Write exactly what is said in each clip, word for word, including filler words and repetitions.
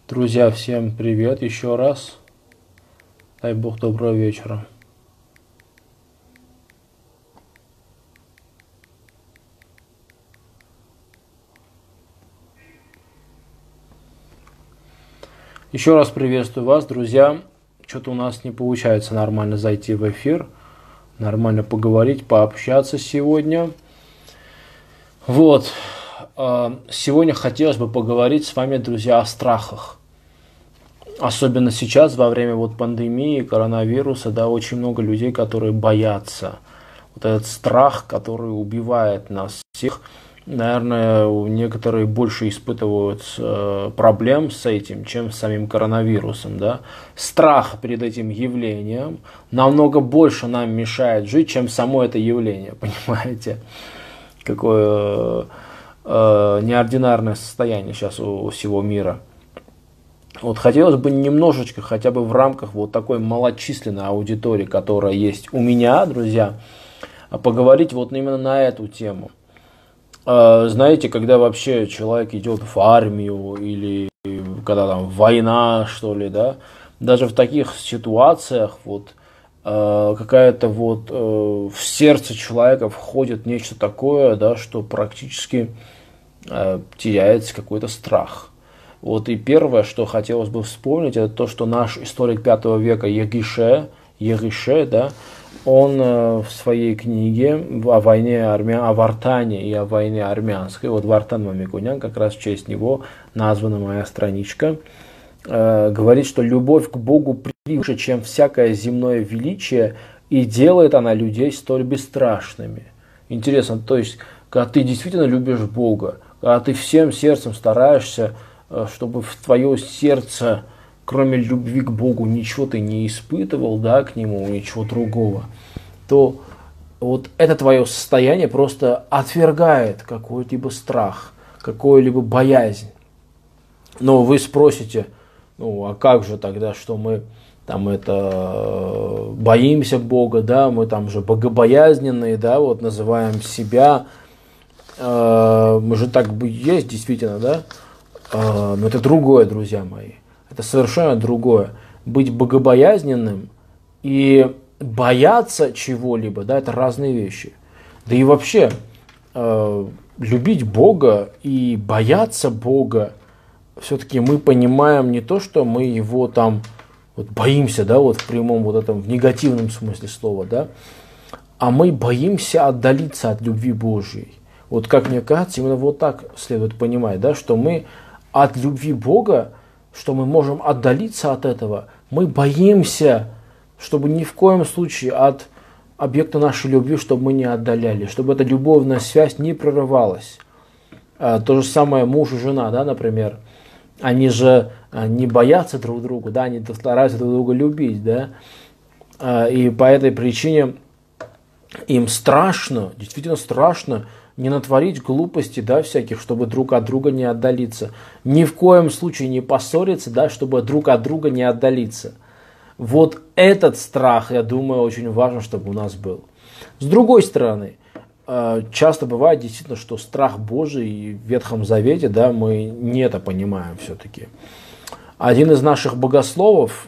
Друзья, всем привет еще раз. Дай Бог доброго вечера. Еще раз приветствую вас, друзья. Что-то у нас не получается нормально зайти в эфир, нормально поговорить, пообщаться сегодня. Вот. Сегодня хотелось бы поговорить с вами, друзья, о страхах. Особенно сейчас, во время вот пандемии, коронавируса, да, очень много людей, которые боятся. Вот этот страх, который убивает нас всех. Наверное, некоторые больше испытывают э, проблем с этим, чем с самим коронавирусом. Да? Страх перед этим явлением намного больше нам мешает жить, чем само это явление. Понимаете? Какое э, неординарное состояние сейчас у, у всего мира. Вот хотелось бы немножечко, хотя бы в рамках вот такой малочисленной аудитории, которая есть у меня, друзья, поговорить вот именно на эту тему. Знаете, когда вообще человек идет в армию или когда там война, что ли, да, даже в таких ситуациях вот какая-то вот в сердце человека входит нечто такое, да, что практически теряется какой-то страх. Вот и первое, что хотелось бы вспомнить, это то, что наш историк пятого века Егише, Егише, да, он в своей книге о войне армян, о Вартане и о войне армянской, вот Вартан Мамиконян, как раз в честь него названа моя страничка, э, говорит, что любовь к Богу превыше, чем всякое земное величие, и делает она людей столь бесстрашными. Интересно, то есть, когда ты действительно любишь Бога, когда ты всем сердцем стараешься, чтобы в твое сердце, кроме любви к Богу, ничего ты не испытывал, да, к Нему, ничего другого, то вот это твое состояние просто отвергает какой-либо страх, какую-либо боязнь. Но вы спросите, ну а как же тогда, что мы там это боимся Бога, да, мы там же богобоязненные, да, вот называем себя, э, мы же так бы есть действительно, да. Но это другое, друзья мои. Это совершенно другое. Быть богобоязненным и бояться чего-либо, да, это разные вещи. Да и вообще, э, любить Бога и бояться Бога, все-таки мы понимаем не то, что мы его там вот боимся, да, вот в прямом вот этом, в негативном смысле слова, да, а мы боимся отдалиться от любви Божьей. Вот как мне кажется, именно вот так следует понимать, да, что мы от любви Бога, что мы можем отдалиться от этого, мы боимся, чтобы ни в коем случае от объекта нашей любви, чтобы мы не отдаляли, чтобы эта любовная связь не прерывалась. А, то же самое муж и жена, да, например, они же не боятся друг друга, да, они стараются друг друга любить, да, а, и по этой причине им страшно, действительно страшно, не натворить глупости, да, всяких, чтобы друг от друга не отдалиться. Ни в коем случае не поссориться, да, чтобы друг от друга не отдалиться. Вот этот страх, я думаю, очень важно, чтобы у нас был. С другой стороны, часто бывает действительно, что страх Божий в Ветхом Завете, да, мы не это понимаем все-таки. Один из наших богословов,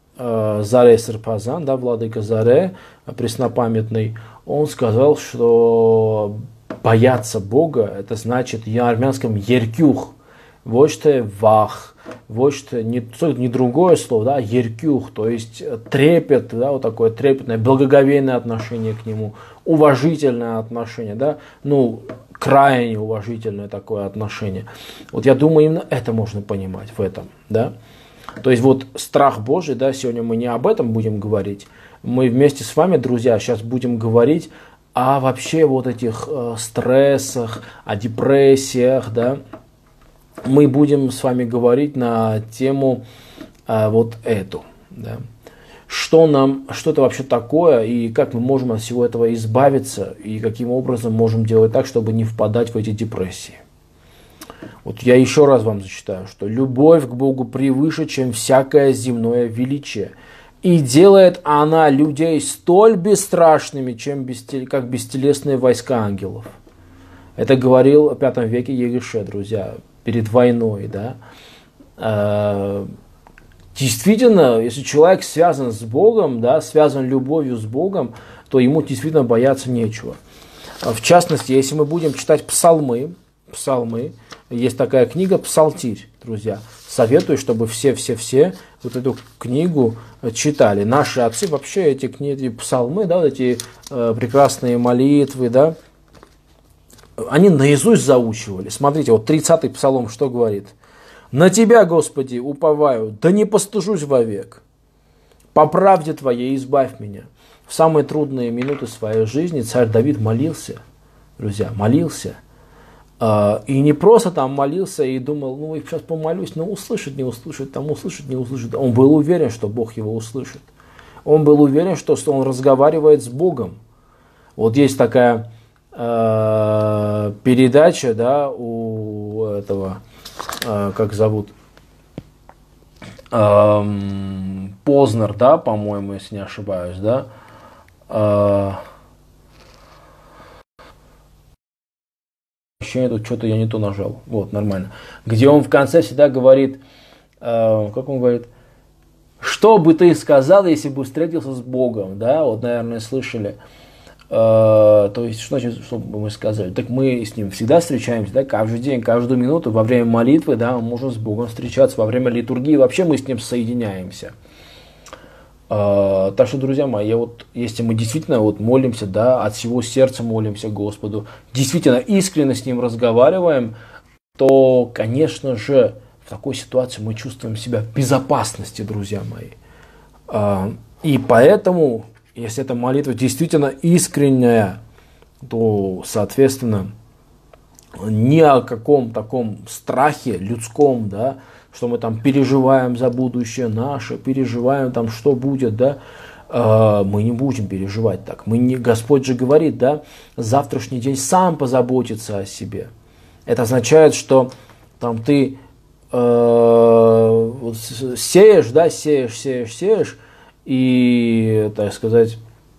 Заре Серпазан, да, владыка Заре, преснопамятный, он сказал, что бояться Бога, это значит на армянском еркюх, вот что вах, вот что не, не другое слово, да, еркюх, то есть трепет, да, вот такое трепетное, благоговейное отношение к нему, уважительное отношение, да, ну, крайне уважительное такое отношение. Вот я думаю, именно это можно понимать в этом, да. То есть вот страх Божий, да, сегодня мы не об этом будем говорить, мы вместе с вами, друзья, сейчас будем говорить о вообще вот этих э, стрессах, о депрессиях, да, мы будем с вами говорить на тему э, вот эту, да. Что нам, что это вообще такое, и как мы можем от всего этого избавиться, и каким образом можем делать так, чтобы не впадать в эти депрессии. Вот я еще раз вам зачитаю, что любовь к Богу превыше, чем всякое земное величие. И делает она людей столь бесстрашными, чем бестел... как бестелесные войска ангелов. Это говорил в пятом веке Егише, друзья, перед войной, да. Действительно, если человек связан с Богом, да, связан любовью с Богом, то ему действительно бояться нечего. В частности, если мы будем читать псалмы, псалмы, есть такая книга «Псалтирь», друзья. Советую, чтобы все-все-все вот эту книгу читали. Наши отцы вообще эти книги, псалмы, да, вот эти э, прекрасные молитвы, да, они наизусть заучивали. Смотрите, вот тридцатый псалом что говорит? «На Тебя, Господи, уповаю, да не постыжусь вовек. По правде Твоей избавь меня». В самые трудные минуты своей жизни царь Давид молился, друзья, молился. И не просто там молился и думал, ну, сейчас помолюсь, но услышит, не услышит, там услышит, не услышит. Он был уверен, что Бог его услышит. Он был уверен, что, что он разговаривает с Богом. Вот есть такая э, передача, да, у этого, э, как зовут, э, Познер, да, по-моему, если не ошибаюсь, да, э, тут что-то я не то нажал. Вот, нормально. Где он в конце всегда говорит, э, как он говорит, что бы ты сказал, если бы встретился с Богом, да, вот, наверное, слышали. Э, то есть, что значит, что бы мы сказали? Так мы с ним всегда встречаемся, да, каждый день, каждую минуту, во время молитвы, да, мы можем с Богом встречаться, во время литургии, вообще мы с ним соединяемся. Uh, так что, друзья мои, я вот, если мы действительно вот молимся, да, от всего сердца молимся Господу, действительно искренне с Ним разговариваем, то, конечно же, в такой ситуации мы чувствуем себя в безопасности, друзья мои. Uh, и поэтому, если эта молитва действительно искренняя, то, соответственно, ни о каком таком страхе людском, да, что мы там переживаем за будущее наше, переживаем там, что будет, да, э, мы не будем переживать так. Мы не, Господь же говорит, да, завтрашний день сам позаботится о себе. Это означает, что там ты э, вот, сеешь, да, сеешь, сеешь, сеешь, и, так сказать,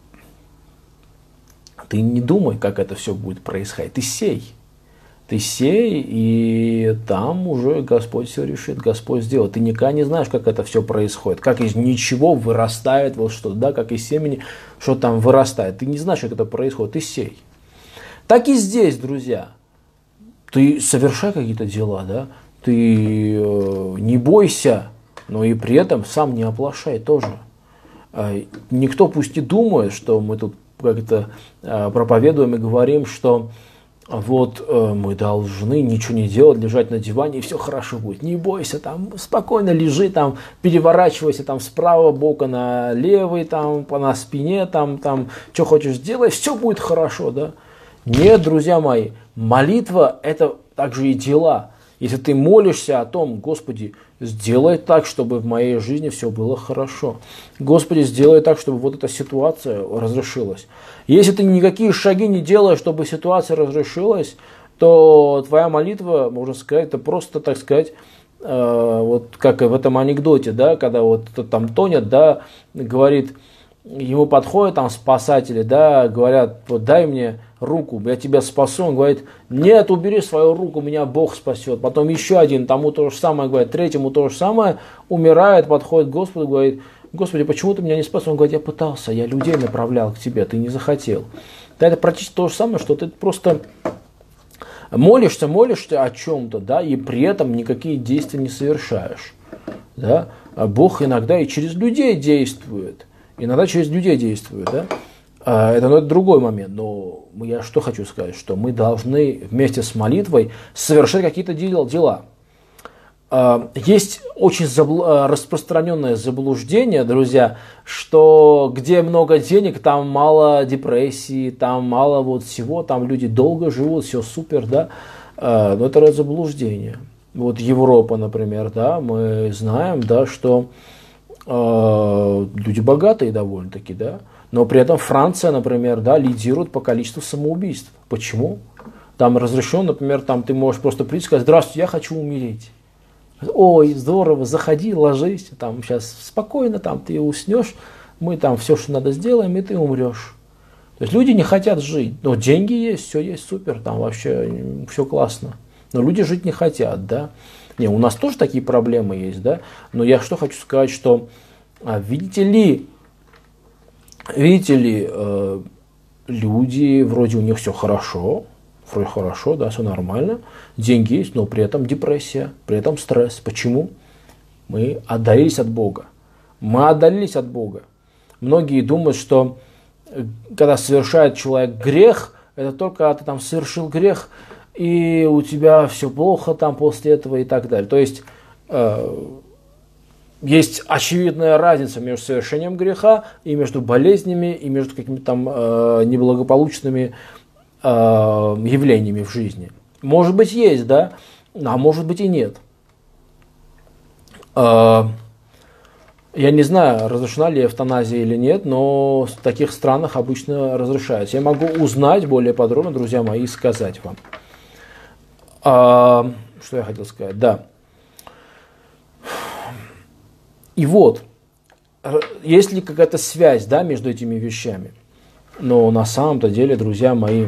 ты не думай, как это все будет происходить, ты сей. Ты сей, и там уже Господь все решит, Господь сделает. Ты никогда не знаешь, как это все происходит, как из ничего вырастает вот что-то, да, как из семени, что там вырастает. Ты не знаешь, как это происходит, ты сей. Так и здесь, друзья. Ты совершай какие-то дела, да, ты э, не бойся, но и при этом сам не оплошай тоже. Э, никто пусть не думает, что мы тут как-то э, проповедуем и говорим, что вот э, мы должны ничего не делать, лежать на диване, и все хорошо будет. Не бойся, там спокойно лежи, там переворачивайся там справа бока на левый, там по на спине, там, там что хочешь делай, все будет хорошо, да? Нет, друзья мои, молитва это также и дела. Если ты молишься о том, Господи, сделай так, чтобы в моей жизни все было хорошо. Господи, сделай так, чтобы вот эта ситуация разрешилась. Если ты никакие шаги не делаешь, чтобы ситуация разрешилась, то твоя молитва, можно сказать, это просто, так сказать, э, вот как и в этом анекдоте, да, когда вот там тонет, да, говорит, ему подходят там спасатели, да, говорят, вот дай мне руку, я тебя спасу. Он говорит, нет, убери свою руку, меня Бог спасет. Потом еще один, тому то же самое говорит, третьему то же самое, умирает, подходит к Господу, говорит, Господи, почему ты меня не спас? Он говорит, я пытался, я людей направлял к тебе, ты не захотел. Да, это практически то же самое, что ты просто молишься, молишься о чем-то, да, и при этом никакие действия не совершаешь. Да? А Бог иногда и через людей действует. Иногда через людей действует, да? Это, ну, это другой момент, но я что хочу сказать, что мы должны вместе с молитвой совершать какие-то дела. Есть очень забл... распространенное заблуждение, друзья, что где много денег, там мало депрессии, там мало вот всего, там люди долго живут, все супер, да, но это заблуждение. Вот Европа, например, да, мы знаем, да, что э, люди богатые довольно-таки, да, но при этом Франция, например, да, лидирует по количеству самоубийств. Почему? Там разрешено, например, там ты можешь просто прийти и сказать, здравствуйте, я хочу умереть. Ой, здорово, заходи, ложись, там сейчас спокойно, там ты уснешь, мы там все, что надо, сделаем, и ты умрешь. То есть люди не хотят жить, но деньги есть, все есть, супер, там вообще все классно. Но люди жить не хотят, да. Не, у нас тоже такие проблемы есть, да? Но я что хочу сказать, что, видите ли, видите ли, э, люди, вроде у них все хорошо, вроде хорошо, да, все нормально, деньги есть, но при этом депрессия, при этом стресс. Почему? Мы отдалились от Бога. Мы отдалились от Бога. Многие думают, что когда совершает человек грех, это только когда ты там совершил грех, и у тебя все плохо там после этого и так далее. То есть э, есть очевидная разница между совершением греха и между болезнями, и между какими-то там э, неблагополучными э, явлениями в жизни. Может быть, есть, да, а может быть и нет. Э, Я не знаю, разрешена ли эвтаназия или нет, но в таких странах обычно разрешается. Я могу узнать более подробно, друзья мои, и сказать вам. А, что я хотел сказать? Да. И вот, есть ли какая-то связь, да, между этими вещами? Но на самом-то деле, друзья мои,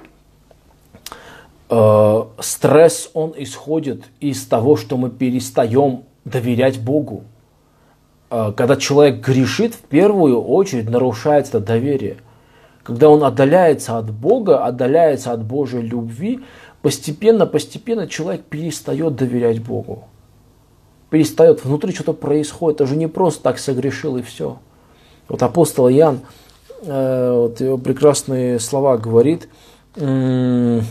э, стресс, он исходит из того, что мы перестаем доверять Богу. Когда человек грешит, в первую очередь нарушается это доверие. Когда он отдаляется от Бога, отдаляется от Божьей любви, постепенно, постепенно человек перестает доверять Богу. Перестает, внутри что-то происходит. Это же не просто так согрешил и все. Вот апостол Иоанн, э, вот его прекрасные слова говорит, э,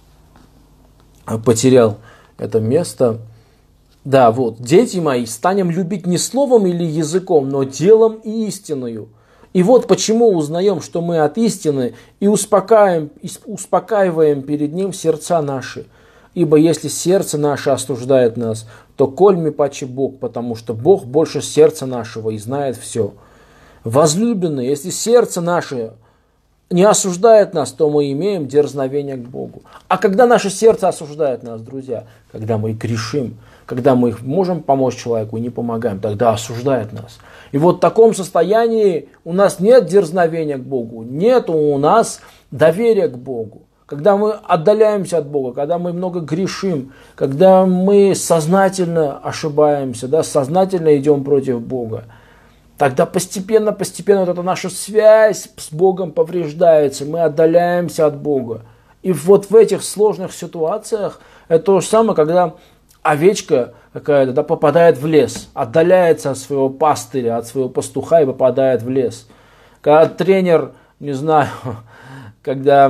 потерял это место. Да, вот, дети мои, станем любить не словом или языком, но делом и истиною. И вот почему узнаем, что мы от истины, и успокаиваем, и успокаиваем перед ним сердца наши. Ибо если сердце наше осуждает нас, то кольми паче Бог, потому что Бог больше сердца нашего и знает все. Возлюбленные, если сердце наше не осуждает нас, то мы имеем дерзновение к Богу. А когда наше сердце осуждает нас, друзья, когда мы грешим, когда мы можем помочь человеку и не помогаем, тогда осуждает нас. И вот в таком состоянии у нас нет дерзновения к Богу, нет у нас доверия к Богу. Когда мы отдаляемся от Бога, когда мы много грешим, когда мы сознательно ошибаемся, да, сознательно идем против Бога, тогда постепенно, постепенно вот эта наша связь с Богом повреждается, мы отдаляемся от Бога. И вот в этих сложных ситуациях это то же самое, когда овечка какая-то, да, попадает в лес, отдаляется от своего пастыря, от своего пастуха и попадает в лес. Когда тренер, не знаю, когда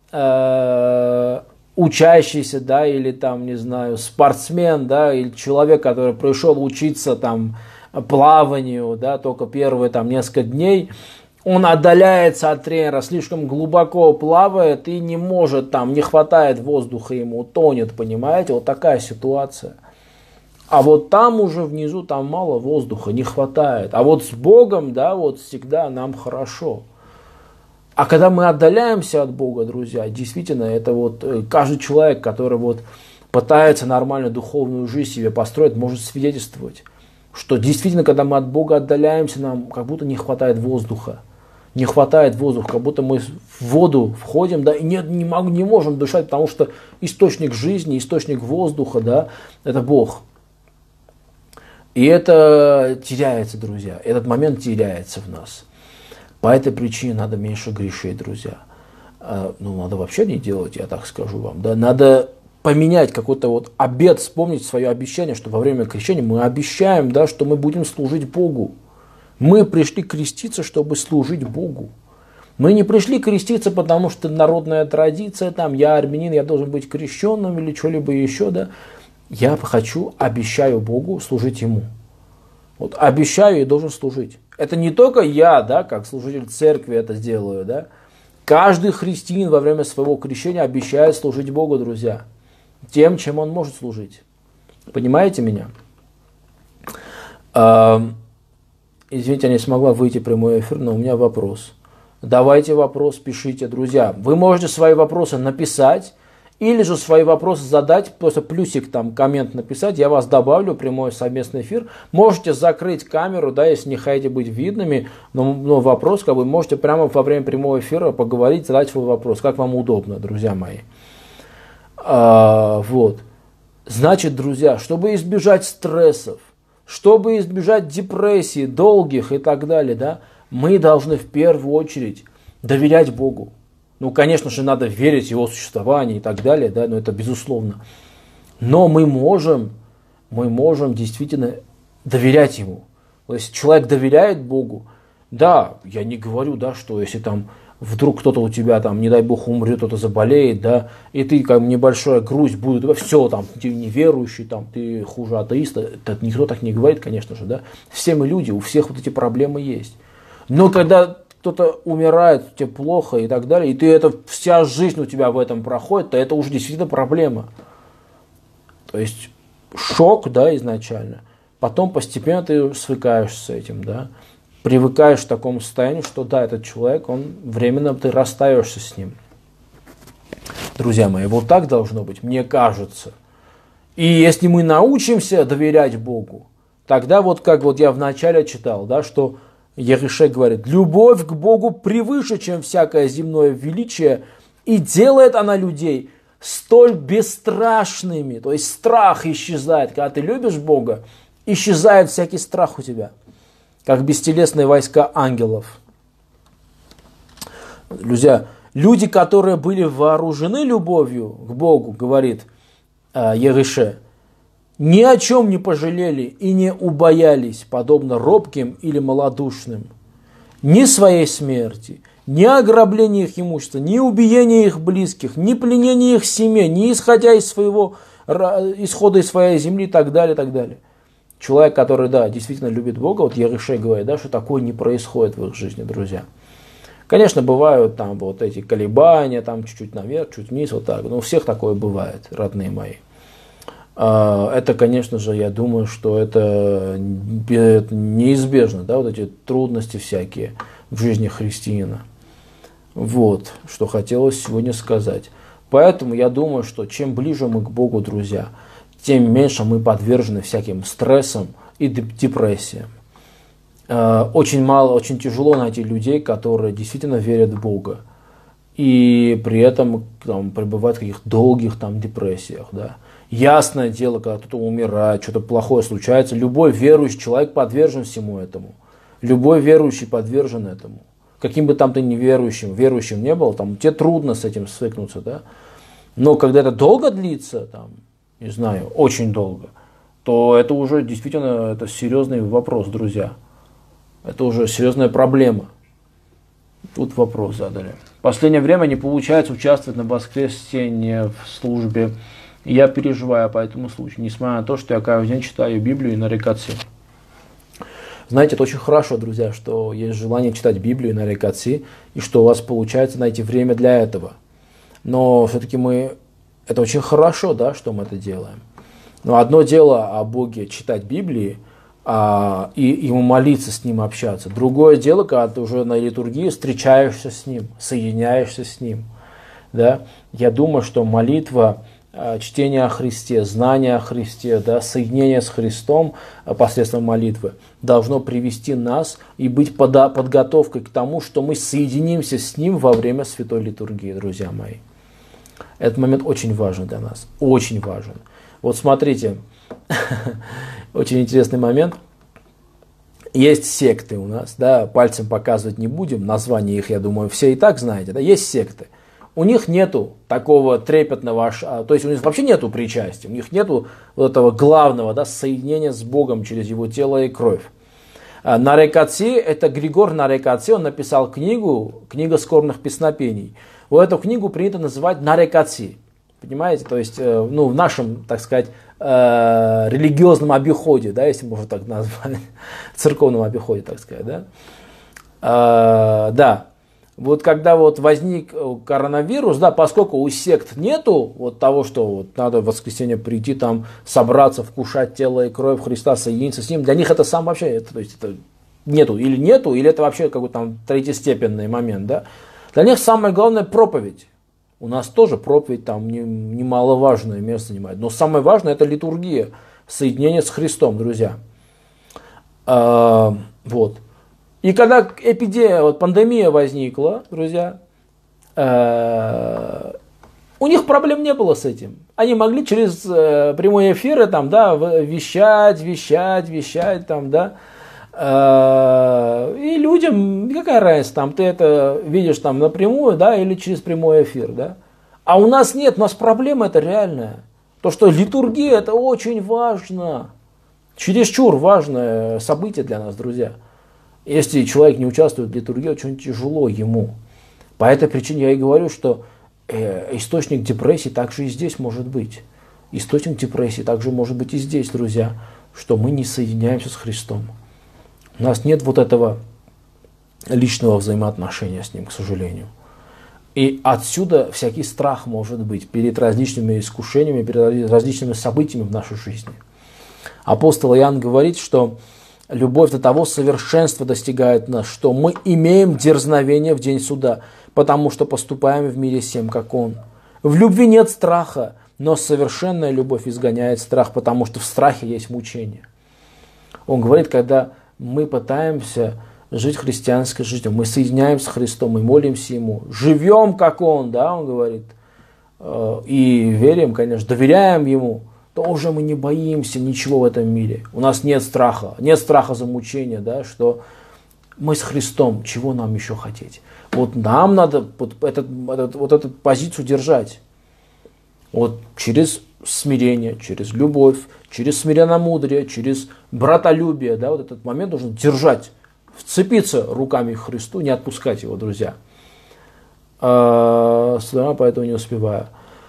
э, учащийся, да, или там, не знаю, спортсмен, да, или человек, который пришел учиться там плаванию, да, только первые там несколько дней, он отдаляется от тренера, слишком глубоко плавает и не может, там, не хватает воздуха ему, тонет, понимаете, вот такая ситуация. А вот там уже внизу, там мало воздуха, не хватает. А вот с Богом, да, вот всегда нам хорошо. А когда мы отдаляемся от Бога, друзья, действительно, это вот каждый человек, который вот пытается нормально духовную жизнь себе построить, может свидетельствовать, что действительно, когда мы от Бога отдаляемся, нам как будто не хватает воздуха. Не хватает воздуха, как будто мы в воду входим, да, и не, не, могу, не можем дышать, потому что источник жизни, источник воздуха, да, это Бог. И это теряется, друзья, этот момент теряется в нас. По этой причине надо меньше грешить, друзья. Ну, надо вообще не делать, я так скажу вам, да, надо поменять какой-то вот обет, вспомнить свое обещание, что во время крещения мы обещаем, да, что мы будем служить Богу. Мы пришли креститься, чтобы служить Богу. Мы не пришли креститься, потому что народная традиция, там, я армянин, я должен быть крещенным или что-либо еще, да. Я хочу, обещаю Богу служить Ему. Вот обещаю и должен служить. Это не только я, да, как служитель церкви это сделаю, да. Каждый христианин во время своего крещения обещает служить Богу, друзья. Тем, чем он может служить. Понимаете меня? Извините, я не смогла выйти в прямой эфир, но у меня вопрос. Давайте вопрос, пишите, друзья. Вы можете свои вопросы написать, или же свои вопросы задать, просто плюсик там, коммент написать, я вас добавлю в прямой совместный эфир. Можете закрыть камеру, да, если не хотите быть видными, но, но вопрос, как бы, можете прямо во время прямого эфира поговорить, задать свой вопрос, как вам удобно, друзья мои. А, вот. Значит, друзья, чтобы избежать стрессов, чтобы избежать депрессии, долгих и так далее, да, мы должны в первую очередь доверять Богу. Ну, конечно же, надо верить в Его существование и так далее, да, но это безусловно. Но мы можем, мы можем действительно доверять Ему. То есть человек доверяет Богу. Да, я не говорю, да, что если там вдруг кто-то у тебя там, не дай Бог, умрет, кто-то заболеет, да, и ты как небольшая грусть будет, все, там, ты неверующий, там, ты хуже атеиста. Это никто так не говорит, конечно же, да. Все мы люди, у всех вот эти проблемы есть. Но когда кто-то умирает, тебе плохо и так далее, и ты это, вся жизнь у тебя в этом проходит, то это уже действительно проблема. То есть шок, да, изначально. Потом постепенно ты свыкаешься с этим, да. Привыкаешь к такому состоянию, что да, этот человек, он временно, ты расстаешься с ним. Друзья мои, вот так должно быть, мне кажется. И если мы научимся доверять Богу, тогда вот как вот я вначале читал, да, что Егоше говорит, любовь к Богу превыше, чем всякое земное величие, и делает она людей столь бесстрашными. То есть страх исчезает. Когда ты любишь Бога, исчезает всякий страх у тебя. Как бестелесные войска ангелов. Друзья, люди, которые были вооружены любовью к Богу, говорит э, Егоше, ни о чем не пожалели и не убоялись, подобно робким или малодушным. Ни своей смерти, ни ограбления их имущества, ни убиения их близких, ни пленения их семей, ни исходя из своего исхода из своей земли и так далее, так далее. Человек, который, да, действительно любит Бога, вот Егоше говорит, да, что такое не происходит в их жизни, друзья. Конечно, бывают там вот эти колебания, там чуть-чуть наверх, чуть вниз, вот так. Но у всех такое бывает, родные мои. Это, конечно же, я думаю, что это неизбежно, да, вот эти трудности всякие в жизни христианина. Вот, что хотелось сегодня сказать. Поэтому я думаю, что чем ближе мы к Богу, друзья, тем меньше мы подвержены всяким стрессам и депрессиям. Очень мало, очень тяжело найти людей, которые действительно верят в Бога. И при этом там, пребывают в каких-то долгих там, депрессиях. Да. Ясное дело, когда кто-то умирает, что-то плохое случается, любой верующий человек подвержен всему этому. Любой верующий подвержен этому. Каким бы там ты ни верующим, верующим не был, там, тебе трудно с этим свыкнуться. Да. Но когда это долго длится, там, не знаю, очень долго, то это уже действительно это серьезный вопрос, друзья. Это уже серьезная проблема. Тут вопрос задали. В последнее время не получается участвовать на воскресенье в службе. И я переживаю по этому случаю, несмотря на то, что я каждый день читаю Библию и нарекаться. Знаете, это очень хорошо, друзья, что есть желание читать Библию и нарекаться, и что у вас получается найти время для этого. Но все-таки мы... Это очень хорошо, да, что мы это делаем. Но одно дело о Боге читать Библии, а, и ему молиться, с ним общаться. Другое дело, когда ты уже на литургии встречаешься с ним, соединяешься с ним. Да? Я думаю, что молитва, чтение о Христе, знание о Христе, да, соединение с Христом посредством молитвы должно привести нас и быть под, подготовкой к тому, что мы соединимся с Ним во время Святой Литургии, друзья мои. Этот момент очень важен для нас, очень важен. Вот смотрите, очень интересный момент. Есть секты у нас, да, пальцем показывать не будем, названия их, я думаю, все и так знаете, да, есть секты. У них нету такого трепетного, то есть у них вообще нету причастия, у них нету вот этого главного, да, соединения с Богом через Его тело и кровь. Нарекации, это Григор Нарекации, он написал книгу, книга скорбных песнопений. Вот эту книгу принято называть Нарекации, понимаете, то есть, ну, в нашем, так сказать, религиозном обиходе, да, если можно так назвать, церковном обиходе, так сказать, да. Да. Вот когда вот возник коронавирус, да, поскольку у сект нету вот того, что вот надо в воскресенье прийти, там, собраться, вкушать тело и кровь Христа, соединиться с Ним, для них это сам вообще, это, то есть это нету, или нету, или это вообще какой-то там третьестепенный момент, да. Для них самое главное проповедь. У нас тоже проповедь там немаловажное место занимает, но самое важное это литургия, соединение с Христом, друзья. А, вот. И когда эпидемия, вот пандемия возникла, друзья, э, У них проблем не было с этим. Они могли через э, прямые эфиры там, да, вещать, вещать, вещать там, да. Э, и людям, какая разница, там, ты это видишь там напрямую, да, или через прямой эфир, да. А у нас нет, у нас проблема это реальная. То, что литургия это очень важно. Чересчур важное событие для нас, друзья. Если человек не участвует в литургии, очень тяжело ему. По этой причине я и говорю, что э, источник депрессии также и здесь может быть. Источник депрессии также может быть и здесь, друзья, что мы не соединяемся с Христом. У нас нет вот этого личного взаимоотношения с Ним, к сожалению. И отсюда всякий страх может быть перед различными искушениями, перед различными событиями в нашей жизни. Апостол Иоанн говорит, что любовь до того совершенства достигает нас, что мы имеем дерзновение в день суда, потому что поступаем в мире сем, как Он. В любви нет страха, но совершенная любовь изгоняет страх, потому что в страхе есть мучение. Он говорит, когда мы пытаемся жить христианской жизнью, мы соединяемся с Христом, мы молимся Ему, живем как Он, да, Он говорит, и верим, конечно, доверяем Ему, то уже мы не боимся ничего в этом мире. У нас нет страха, нет страха за мучение, да, что мы с Христом, чего нам еще хотеть? Вот нам надо вот, этот, этот, вот эту позицию держать. Вот через смирение, через любовь, через смиренномудрие, через братолюбие, да, вот этот момент должен держать, вцепиться руками к Христу, не отпускать его, друзья. А, поэтому не успеваю.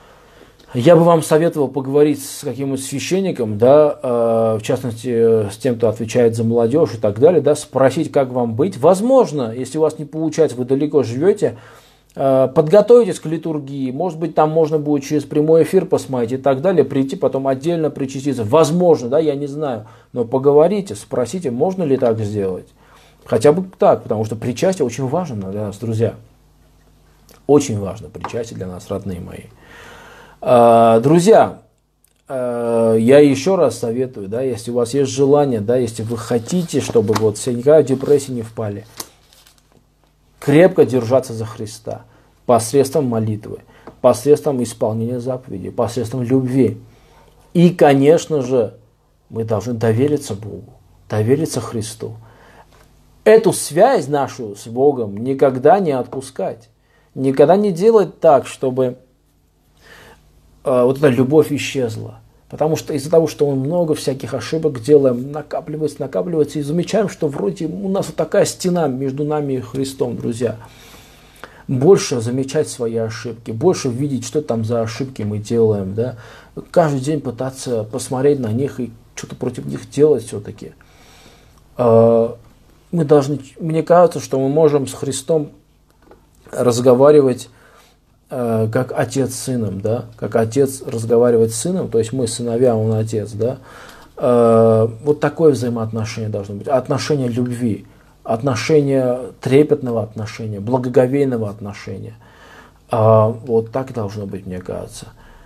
Я бы вам советовал поговорить с каким-нибудь священником, да, в частности, с тем, кто отвечает за молодежь и так далее, да, спросить, как вам быть. Возможно, если у вас не получается, вы далеко живете, подготовитесь к литургии, может быть, там можно будет через прямой эфир посмотреть и так далее, прийти потом отдельно причаститься. Возможно, да, я не знаю, но поговорите, спросите, можно ли так сделать. Хотя бы так, потому что причастие очень важно для нас, друзья. Очень важно причастие для нас, родные мои. Друзья, я еще раз советую, да, если у вас есть желание, да, если вы хотите, чтобы вот все никогда в депрессию не впали, крепко держаться за Христа посредством молитвы, посредством исполнения заповедей, посредством любви. И, конечно же, мы должны довериться Богу, довериться Христу. Эту связь нашу с Богом никогда не отпускать, никогда не делать так, чтобы вот эта любовь исчезла. Потому что из-за того, что мы много всяких ошибок делаем, накапливается, накапливается, и замечаем, что вроде у нас вот такая стена между нами и Христом, друзья. Больше замечать свои ошибки, больше видеть, что там за ошибки мы делаем, да. Каждый день пытаться посмотреть на них и что-то против них делать все-таки. Мы должны, мне кажется, что мы можем с Христом разговаривать как отец с сыном, да, как отец разговаривает с сыном, то есть мы сыновья, он отец, да, вот такое взаимоотношение должно быть, отношение любви, отношение трепетного отношения, благоговейного отношения, вот так должно быть, мне кажется.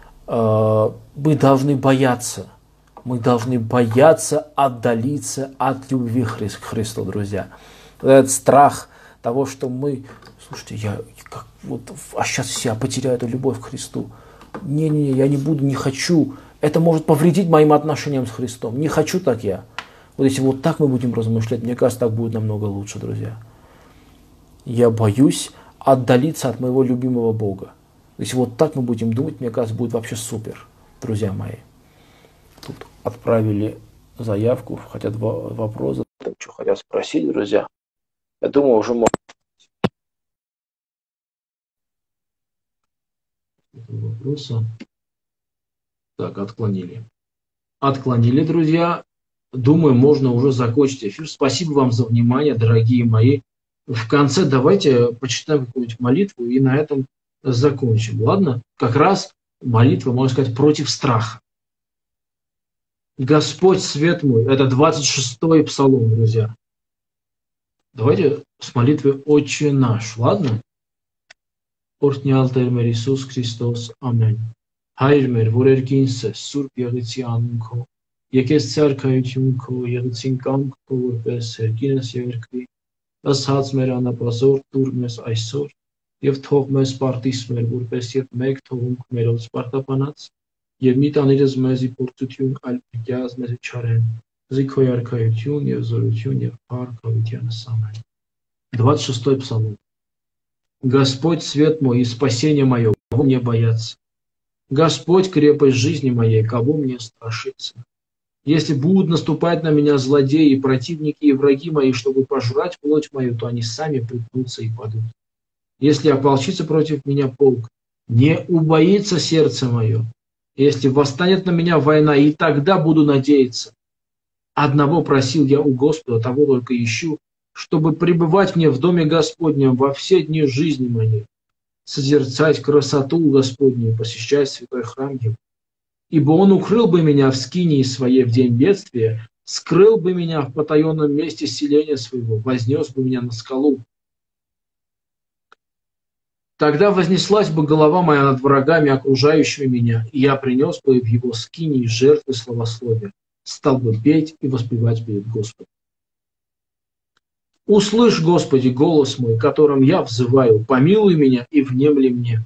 Мы должны бояться, мы должны бояться отдалиться от любви к Христу, друзья. Этот страх того, что мы, слушайте, я как, вот, а сейчас я потеряю эту любовь к Христу. Не-не-не, я не буду, не хочу. Это может повредить моим отношениям с Христом. Не хочу так я. Вот если вот так мы будем размышлять, мне кажется, так будет намного лучше, друзья. Я боюсь отдалиться от моего любимого Бога. Если вот так мы будем думать, мне кажется, будет вообще супер, друзья мои. Тут отправили заявку, хотят вопросы. Что хотят спросить, друзья. Я думаю, уже можно. Вопроса. Так, отклонили. Отклонили, друзья. Думаю, можно уже закончить эфир. Спасибо вам за внимание, дорогие мои. В конце давайте почитаем какую-нибудь молитву и на этом закончим. Ладно? Как раз молитва, можно сказать, против страха. Господь свет мой. Это двадцать шестой псалом, друзья. Давайте с молитвой «Отче наш». Ладно? Օրհնյալ Տեր մեր Հիսուս Քրիստոս, ամեն։ Հայր մեր, որ երկինս ես, Սուրբ Եղեցի անուն քո, եկես ցարքայություն քո, եղեցին կամք քո, որպես երկինս եւ երկրի, ըստ հաց մեր անապազոր տուր մեզ այսօր, եւ թող մեզ պարտիս մեր, որպես երբ մեկ թողունք մերոց պարտապանած, եւ մի տանիրս մեզի փորձություն, այլ պիտյազ մեզի չարեն, զիքոյ արքայություն եւ զորություն եւ փառքավիտյանս ամեն։ двадцать шестой псалом. Господь свет мой и спасение мое, кого мне бояться? Господь крепость жизни моей, кого мне страшиться? Если будут наступать на меня злодеи, и противники и враги мои, чтобы пожрать плоть мою, то они сами припнутся и падут. Если ополчится против меня полк, не убоится сердце мое. Если восстанет на меня война, и тогда буду надеяться. Одного просил я у Господа, того только ищу, чтобы пребывать мне в доме Господнем во все дни жизни моей, созерцать красоту Господню, посещать святой храм Его. Ибо Он укрыл бы меня в скинии своей в день бедствия, скрыл бы меня в потаенном месте селения своего, вознес бы меня на скалу. Тогда вознеслась бы голова моя над врагами, окружающими меня, и я принес бы в Его скинии жертвы славословия, стал бы петь и воспевать перед Господом. Услышь, Господи, голос мой, которым я взываю, помилуй меня и внемли мне.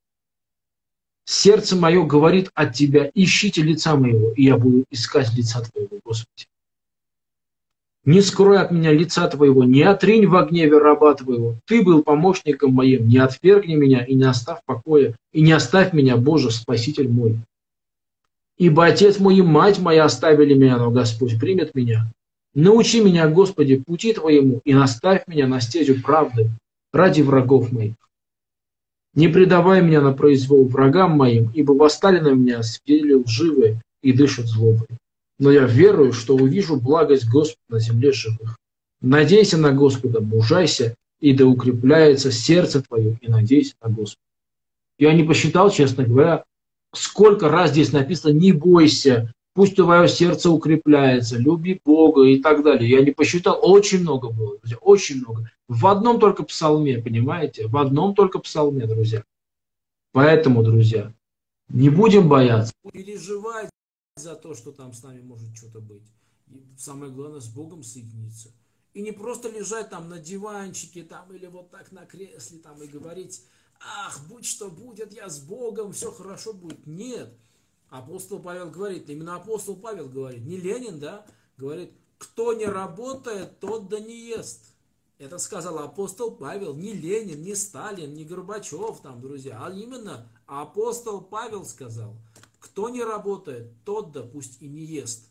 Сердце мое говорит от Тебя, ищите лица моего, и я буду искать лица Твоего, Господи. Не скрой от меня лица Твоего, не отринь во гневе раба Твоего. Ты был помощником моим, не отвергни меня и не оставь покоя, и не оставь меня, Боже, Спаситель мой. Ибо отец мой и мать моя оставили меня, но Господь примет меня. Научи меня, Господи, пути Твоему, и наставь меня на стезю правды ради врагов моих. Не предавай меня на произвол врагам моим, ибо восстали на меня свидетели лживые и дышат злобой. Но я верую, что увижу благость Господа на земле живых. Надейся на Господа, мужайся, и да укрепляется сердце твое, и надейся на Господа. Я не посчитал, честно говоря, сколько раз здесь написано «не бойся», пусть твое сердце укрепляется, люби Бога и так далее. Я не посчитал, очень много было, друзья, очень много. В одном только псалме, понимаете? В одном только псалме, друзья. Поэтому, друзья, не будем бояться. Переживать за то, что там с нами может что-то быть. И самое главное, с Богом соединиться. И не просто лежать там на диванчике там, или вот так на кресле там, и говорить, ах, будь что будет, я с Богом, все хорошо будет. Нет. Апостол Павел говорит, именно апостол Павел говорит, не Ленин, да, говорит, кто не работает, тот да не ест. Это сказал апостол Павел, не Ленин, не Сталин, не Горбачев там, друзья, а именно апостол Павел сказал, кто не работает, тот да пусть и не ест.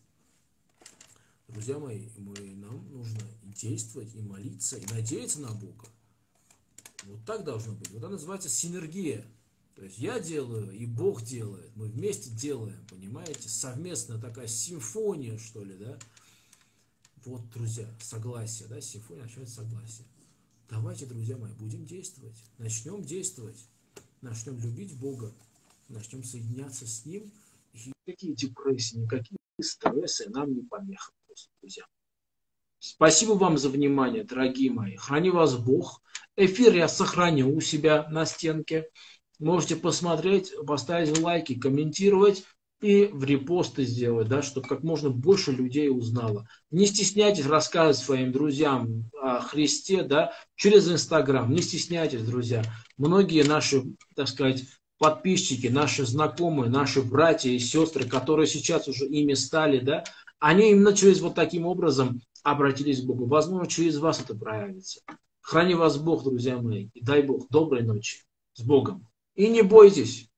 Друзья мои, мы, нам нужно действовать и молиться, и надеяться на Бога. Вот так должно быть. Вот это называется синергия. То есть я делаю, и Бог делает. Мы вместе делаем, понимаете? Совместная такая симфония, что ли, да? Вот, друзья, согласие, да? Симфония означает согласие. Давайте, друзья мои, будем действовать. Начнем действовать. Начнем любить Бога. Начнем соединяться с Ним. И никакие депрессии, никакие стрессы нам не помеха, друзья. Спасибо вам за внимание, дорогие мои. Храни вас Бог. Эфир я сохраню у себя на стенке. Можете посмотреть, поставить лайки, комментировать и в репосты сделать, да, чтобы как можно больше людей узнало. Не стесняйтесь рассказывать своим друзьям о Христе, да, через Инстаграм. Не стесняйтесь, друзья. Многие наши, так сказать, подписчики, наши знакомые, наши братья и сестры, которые сейчас уже ими стали, да, они именно через вот таким образом обратились к Богу. Возможно, через вас это проявится. Храни вас Бог, друзья мои, и дай Бог доброй ночи. С Богом. И не бойтесь.